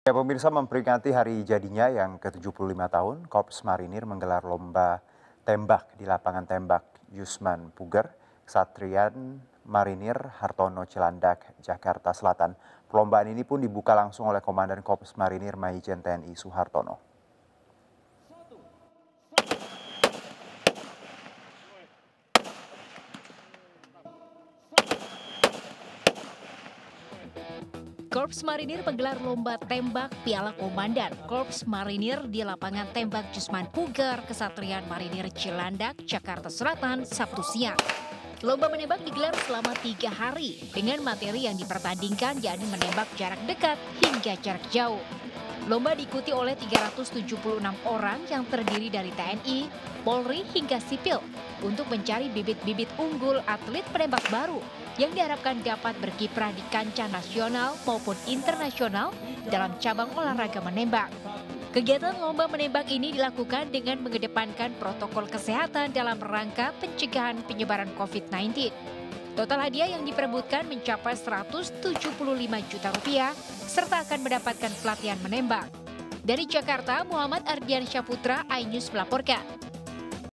Ya, pemirsa, memperingati hari jadinya yang ke-75 tahun, Korps Marinir menggelar lomba tembak di lapangan tembak Yusman Puger, Kesatrian Marinir Hartono Cilandak, Jakarta Selatan. Perlombaan ini pun dibuka langsung oleh Komandan Korps Marinir Maijen TNI Suhartono. Korps Marinir menggelar lomba tembak Piala Komandan Korps Marinir di lapangan tembak Yusman Puger, Kesatrian Marinir Cilandak, Jakarta Selatan, Sabtu siang. Lomba menembak digelar selama 3 hari dengan materi yang dipertandingkan yakni menembak jarak dekat hingga jarak jauh. Lomba diikuti oleh 376 orang yang terdiri dari TNI, Polri hingga sipil untuk mencari bibit-bibit unggul atlet penembak baru yang diharapkan dapat berkiprah di kancah nasional maupun internasional dalam cabang olahraga menembak. Kegiatan lomba menembak ini dilakukan dengan mengedepankan protokol kesehatan dalam rangka pencegahan penyebaran COVID-19. Total hadiah yang diperebutkan mencapai Rp175 juta serta akan mendapatkan pelatihan menembak. Dari Jakarta, Muhammad Ardian Syaputra, iNews melaporkan.